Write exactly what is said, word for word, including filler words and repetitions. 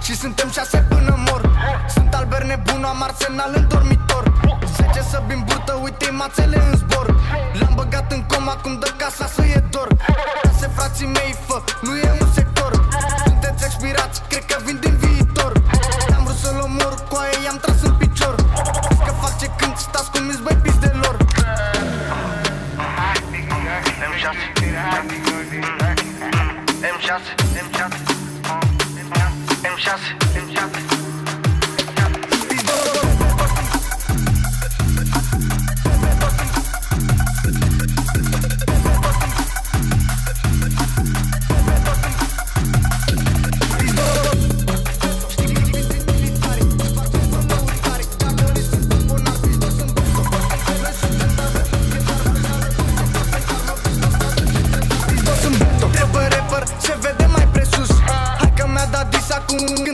și suntem șase până mor. Sunt Albert nebun, am arsenal în dormitor. Zece să bim burtă, uite-i mațele în zbor. L-am băgat în coma, acum dă casa să e dor. Șase frații mei, fă, nu e un sector. Sunteți expirați, cred că vin din viitor. Am vrut să-l omor, cu aia i-am tras în picior. Că fac ce când stați cum îți băi pizdelor. M șase M șase M șase M șase M șase se vede mai presus. Hai că mi-a dat dis acum.